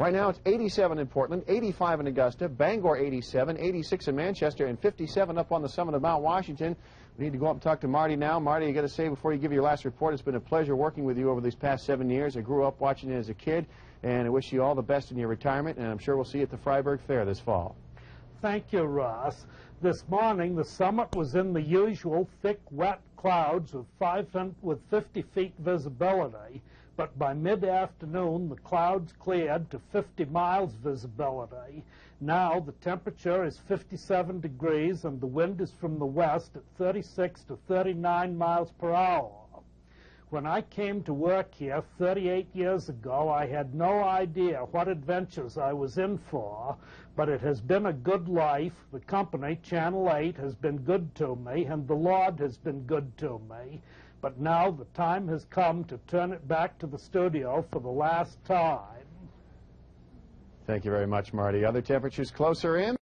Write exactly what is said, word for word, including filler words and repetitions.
Right now it's eighty-seven in Portland, eighty-five in Augusta, Bangor eighty-seven, eighty-six in Manchester, and fifty-seven up on the summit of Mount Washington. We need to go up and talk to Marty now. Marty, you got to say before you give your last report, it's been a pleasure working with you over these past seven years. I grew up watching it as a kid, and I wish you all the best in your retirement, and I'm sure we'll see you at the Freiburg Fair this fall. Thank you, Ross. This morning, the summit was in the usual thick, wet clouds with, five, with fifty feet visibility, but by mid-afternoon, the clouds cleared to fifty miles visibility. Now, the temperature is fifty-seven degrees, and the wind is from the west at thirty-six to thirty-nine miles per hour. When I came to work here thirty-eight years ago, I had no idea what adventures I was in for, but it has been a good life. The company, Channel eight, has been good to me, and the Lord has been good to me. But now the time has come to turn it back to the studio for the last time. Thank you very much, Marty. Other temperatures closer in.